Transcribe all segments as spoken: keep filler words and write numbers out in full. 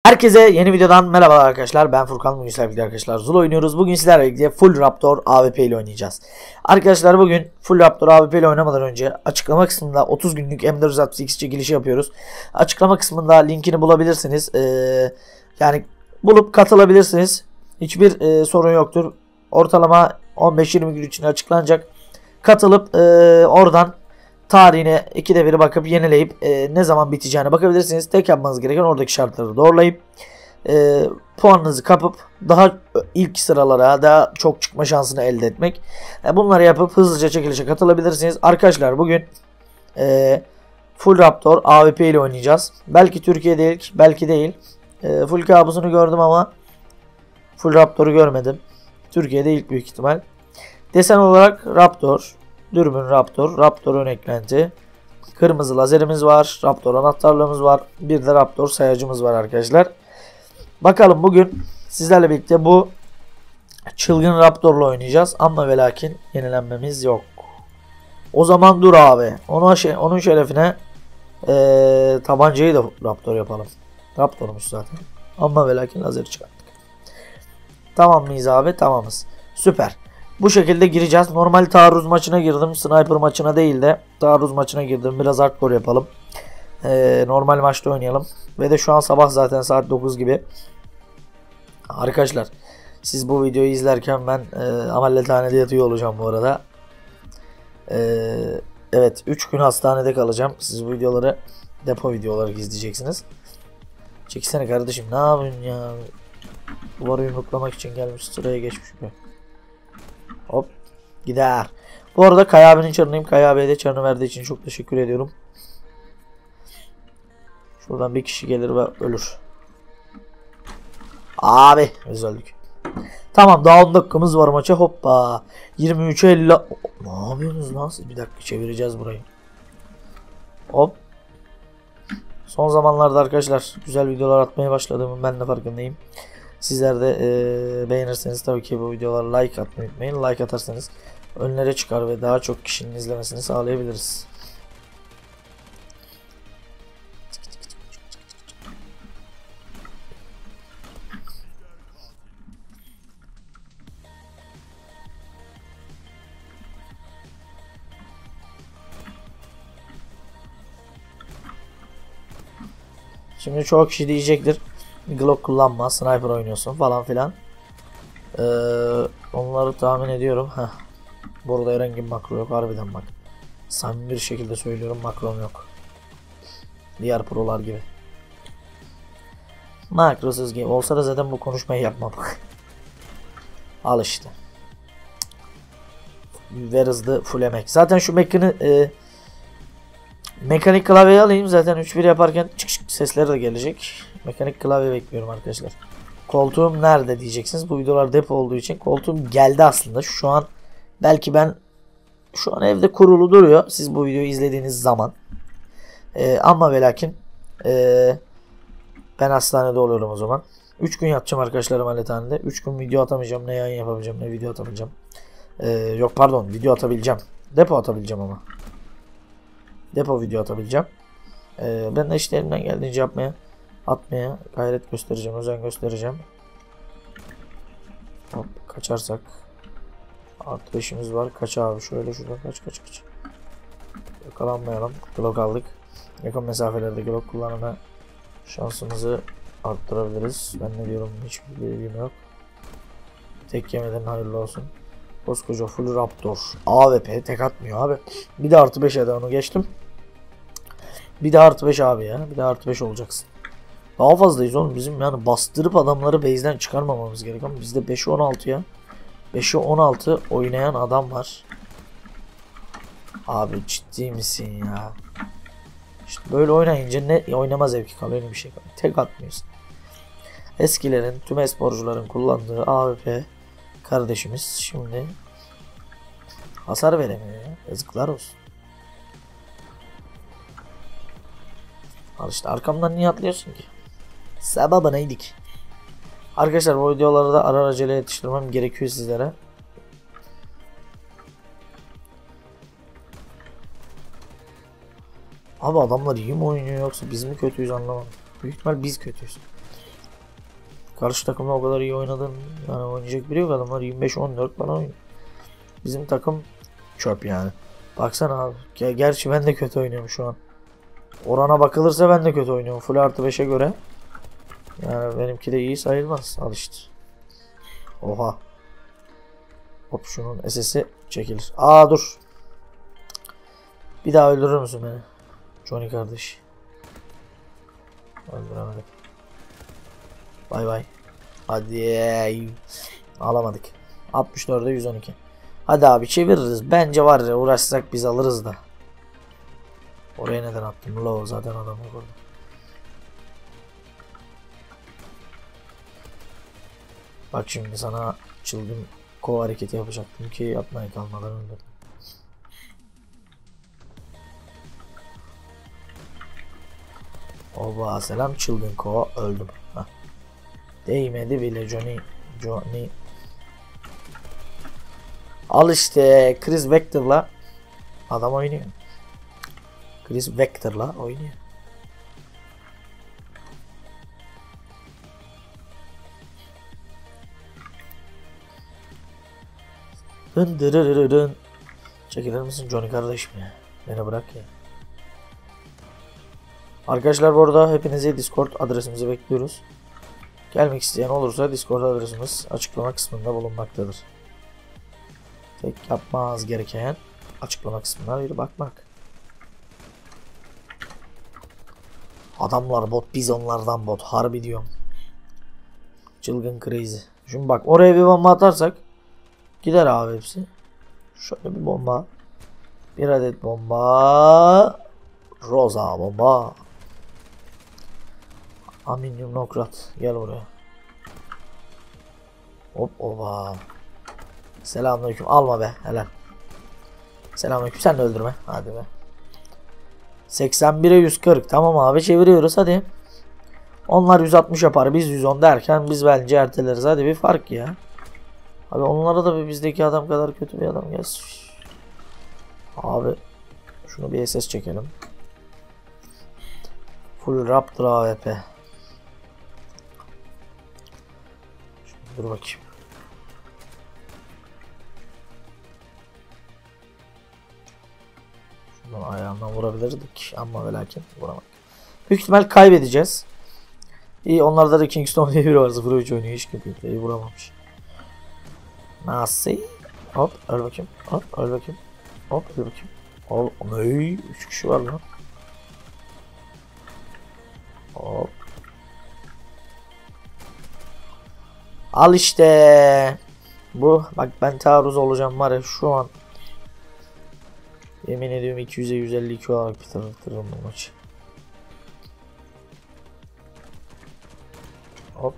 Herkese yeni videodan merhabalar arkadaşlar. Ben Furkan. Bugün sizlerle birlikte arkadaşlar Zul oynuyoruz. Bugün sizlerle birlikte Full Raptor A W P ile oynayacağız. Arkadaşlar bugün Full Raptor A W P ile oynamadan önce açıklama kısmında otuz günlük M dört yüz altmış X çekilişi yapıyoruz. Açıklama kısmında linkini bulabilirsiniz. Ee, yani bulup katılabilirsiniz. Hiçbir e, sorun yoktur. Ortalama on beş yirmi gün içinde açıklanacak. Katılıp e, oradan tarihine ikide bir bakıp yenileyip e, ne zaman biteceğine bakabilirsiniz. Tek yapmanız gereken oradaki şartları doğrulayıp e, puanınızı kapıp daha ilk sıralara daha çok çıkma şansını elde etmek. E, bunları yapıp hızlıca çekilişe katılabilirsiniz. Arkadaşlar bugün e, Full Raptor A W P ile oynayacağız. Belki Türkiye'de ilk, belki değil. E, full kabusunu gördüm ama Full Raptor'u görmedim. Türkiye'de ilk büyük ihtimal. Desen olarak Raptor, dürbün Raptor, Raptor ön eklenti, kırmızı lazerimiz var, Raptor anahtarlığımız var, bir de Raptor sayacımız var arkadaşlar. Bakalım bugün sizlerle birlikte bu çılgın Raptor'la oynayacağız ama ve lakin yenilenmemiz yok. O zaman dur abi, ona şey, onun şerefine ee, tabancayı da Raptor yapalım. Raptor'muş zaten ama ve lakin lazeri çıkarttık. Tamam mıyız abi? Tamamız. Süper. Bu şekilde gireceğiz. Normal taarruz maçına girdim. Sniper maçına değil de taarruz maçına girdim. Biraz hardcore yapalım. Ee, normal maçta oynayalım. Ve de şu an sabah zaten saat dokuz gibi. Arkadaşlar siz bu videoyu izlerken ben e, ameliyathanede yatıyor olacağım bu arada. Ee, evet üç gün hastanede kalacağım. Siz bu videoları depo video olarak izleyeceksiniz. Çeksene kardeşim, ne yapıyorsun ya? Duvarı yumruklamak için gelmiş, sıraya geçmiş be. Hop gider. Bu arada Kaya abinin çarındayım. Kaya abiye de çarını verdiği için çok teşekkür ediyorum. Şuradan bir kişi gelir ve ölür. Abi biz öldük. Tamam, daha on dakikamız var maça. Hoppa yirmi üçe elli. Ne yapıyorsunuz lan siz? Bir dakika çevireceğiz burayı. Hop. Son zamanlarda arkadaşlar güzel videolar atmaya başladığımın ben de farkındayım. Sizler de e, beğenirseniz tabii ki bu videolara like atmayı unutmayın. Like atarsanız önlere çıkar ve daha çok kişinin izlemesini sağlayabiliriz. Şimdi çoğu kişi diyecektir, Glock kullanma, sniper oynuyorsun falan filan. Ee, onları tahmin ediyorum. Heh. Burada herhangi bir makro yok harbiden bak. Samimi bir şekilde söylüyorum, makrom yok. Diğer prolar gibi. Makrosuz gibi olsa da zaten bu konuşmayı yapmam. Al işte. Ver hızlı full emek. Zaten şu mekanı e, mekanik klavyeyi alayım, zaten üç bir yaparken çık çık sesleri de gelecek. Mekanik klavye bekliyorum arkadaşlar. Koltuğum nerede diyeceksiniz. Bu videolar depo olduğu için koltuğum geldi aslında. Şu an belki ben şu an evde kurulu duruyor. Siz bu videoyu izlediğiniz zaman. Ee, ama ve lakin ee, ben hastanede oluyorum o zaman. üç gün yatacağım arkadaşlar ameliyathanede. üç gün video atamayacağım. Ne yayın yapamayacağım, ne video atamayacağım. Ee, yok pardon, video atabileceğim. Depo atabileceğim ama. Depo video atabileceğim. Ee, ben de işte elimden geldiğince yapmaya, atmaya gayret göstereceğim, özen göstereceğim. Hop, kaçarsak. Artı beşimiz var. Kaç abi, şöyle şuradan kaç kaç kaç. Yakalanmayalım. Glock aldık. Yakın mesafelerde Glock kullanma şansımızı arttırabiliriz. Ben ne diyorum hiçbir bilgim yok. Tek yemeden hayırlı olsun. Koskoca Full Raptor A W P tek atmıyor abi. Bir de artı beş ede onu geçtim. Bir de artı beş abi ya. Bir de artı beş olacaksın. Daha fazlayız oğlum bizim, yani bastırıp adamları base'den çıkarmamamız gerek ama bizde beşe on altı ya. beşe on altı oynayan adam var. Abi ciddi misin ya? İşte böyle oynayınca ne oynama zevki kalıyor ne bir şey kalıyor. Tek atmıyorsun. Eskilerin, tüm esporcuların kullandığı A W P kardeşimiz şimdi hasar veremiyor ya. Yazıklar olsun. Al işte, arkamdan niye atlıyorsun ki? Sebebı neydik? Arkadaşlar bu videoları da ara acele yetiştirmem gerekiyor sizlere. Abi adamlar iyi mi oynuyor yoksa biz mi kötüyüz anlamadım. Büyük ihtimal biz kötüyüz. karşı takımda o kadar iyi oynadın. Yani oynayacak biri yok, adamlar yirmi beş on dört bana oynuyor. Bizim takım çöp yani. Baksana abi. Ger gerçi ben de kötü oynuyorum şu an. Orana bakılırsa ben de kötü oynuyorum. Full artı beşe göre. Yani benimki de iyi sayılmaz. Al işte. Oha. Hop şunun S S'i çekilir. Aa dur. Bir daha öldürür müsün beni? Johnny kardeş. Öldüremedim. Bay bay. Hadi. Alamadık. altmış dörde yüz on iki. Hadi abi çeviririz. Bence var ya, uğraşsak biz alırız da. Oraya neden attım? Low zaten adam yok orada. Bak şimdi sana çılgın kova hareketi yapacaktım ki yapmaya kalmadan öldürdüm. Oba selam çılgın kova, öldüm. Heh. Değmedi bile Johnny. Johnny. Al işte Chris Vector'la adam oynuyor. Chris Vector'la oynuyor. Dın dırırırın. Dın. Çekilir misin Johnny kardeşim ya? Beni bırak ya. Arkadaşlar bu arada hepinizi Discord adresimizi bekliyoruz. Gelmek isteyen olursa Discord adresimiz açıklama kısmında bulunmaktadır. Tek yapmanız gereken açıklama kısmına bir bakmak. Adamlar bot, biz onlardan bot. Harbi diyorum. Çılgın crazy. Şimdi bak oraya bir bomba atarsak gider abi hepsi. Şöyle bir bomba. Bir adet bomba. Roza bomba. Aminyum nokrat. Gel buraya. Hop oba. Selamünaleyküm. Alma be. Helal. Selamünaleyküm. Sen de öldürme. Hadi be. seksen bire yüz kırk. Tamam abi çeviriyoruz hadi. Onlar yüz altmış yapar. Biz yüz on derken biz bence erteleriz. Hadi bir fark ya. Abi onlara da bir bizdeki adam kadar kötü bir adam gelsin. Abi şunu bir S S çekelim. Full Raptor A W P. Şimdi dur bakayım. Şuradan ayağından vurabilirdik ama ve lakin vuramadık. Büyük ihtimal kaybedeceğiz. İyi, onlarda da Kingston diye biri var. sıfır üç oynuyor. Hiç kimseyi vuramamış. Nasıl? Hop öl bakayım. Hop öl bakayım. Hop öl bakayım. Ol, ney? üç kişi var lan. Hop. Al işte. Bu bak ben taarruz olacağım var ya şu an. Yemin ediyorum iki yüze yüz elli iki olarak bitiririm bu maçı. Hop.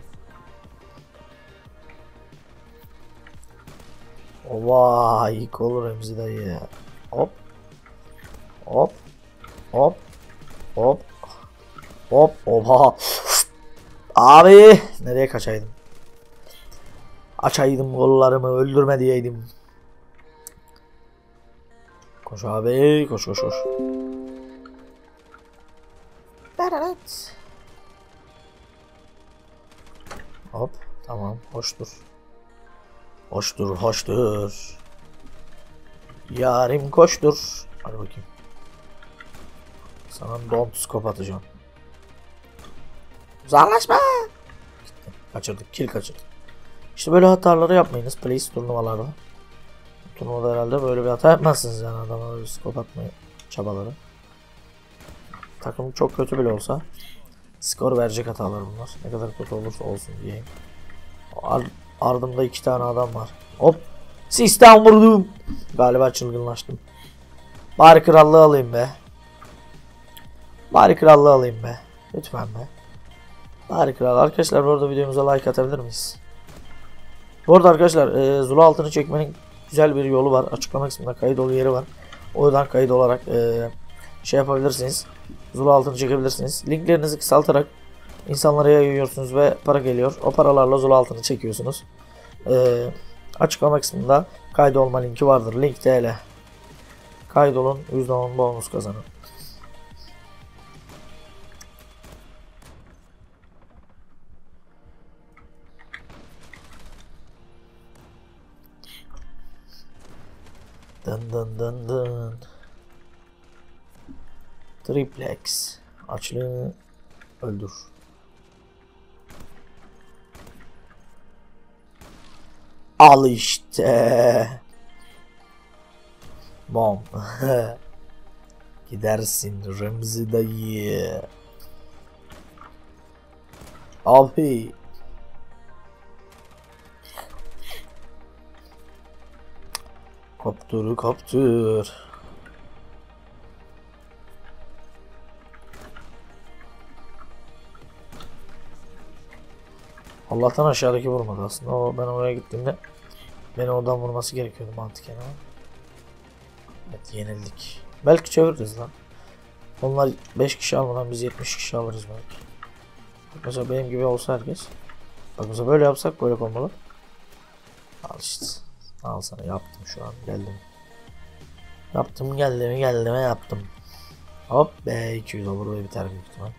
Ova ilk olur Remzi dayı ya. Hop. Hop. Hop. Hop. Hop. Oha. Abi. Nereye kaçaydım? Açaydım kollarımı, öldürme diyeydim. Koş abi. Koş koş koş. Evet. Hop. Tamam. Hoştur. Hoştur. Hoştur. Yarim koştur. Hadi bakayım. Sana don't scope atacağım. Uzaklaşma. Kaçırdık. Kill kaçırdık. İşte böyle hataları yapmayınız please turnuvalarda. Turnuvada herhalde böyle bir hata yapmazsınız yani, adama böyle scope atmayı çabaları. Takım çok kötü bile olsa skor verecek hatalar bunlar. Ne kadar kötü olursa olsun diyeyim. Ar ardımda iki tane adam var. Hop. Sistem vurdum. Galiba çılgınlaştım. Bari krallığı alayım be. Bari krallığı alayım be. Lütfen be. Bari kral. Arkadaşlar bu arada videomuza like atabilir miyiz? Bu arada arkadaşlar e, Zula altını çekmenin güzel bir yolu var. Açıklama kısmında kayıt olu yeri var. Oradan kayıt olarak e, şey yapabilirsiniz. Zula altını çekebilirsiniz. Linklerinizi kısaltarak insanlara yayıyorsunuz ve para geliyor. O paralarla Zula altını çekiyorsunuz. E, açıklama kısmında kaydolma linki vardır. Link T L. Kaydolun, yüzde on bonus kazanın. Dın dın dın dın. Triplex. Açlığı öldür. Al işte. Bom. Gidersin Remzi dayı. Abi. Kaptır kaptır. Allah'tan aşağıdaki vurmadı aslında. O ben oraya gittiğimde beni oradan vurması gerekiyordu mantıken ama. Evet, yenildik. Belki çeviririz lan. Onlar beş kişi almadan biz yetmiş kişi alırız belki. Bak mesela benim gibi olsa herkes. Bak mesela böyle yapsak böyle olmalı. Al işte. Al sana yaptım şu an geldim. Yaptım geldim geldim yaptım. Hop be iki yüz olur ve biter büyük ihtimal.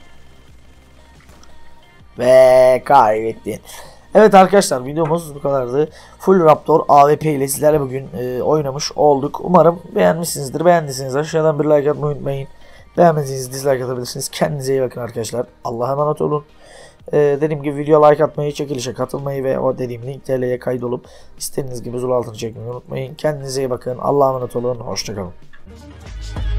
Ve kaybettin. Evet arkadaşlar videomuz bu kadardı. Full Raptor A W P ile sizlerle bugün e, oynamış olduk. Umarım beğenmişsinizdir. Beğendiyseniz aşağıdan bir like atmayı unutmayın. Beğenmediyseniz dislike atabilirsiniz. Kendinize iyi bakın arkadaşlar. Allah'a emanet olun. E, dediğim gibi video like atmayı, çekilişe katılmayı ve o dediğim link T L'ye kaydolup istediğiniz gibi zul altını çekmeyi unutmayın. Kendinize iyi bakın. Allah'a emanet olun. Hoşçakalın.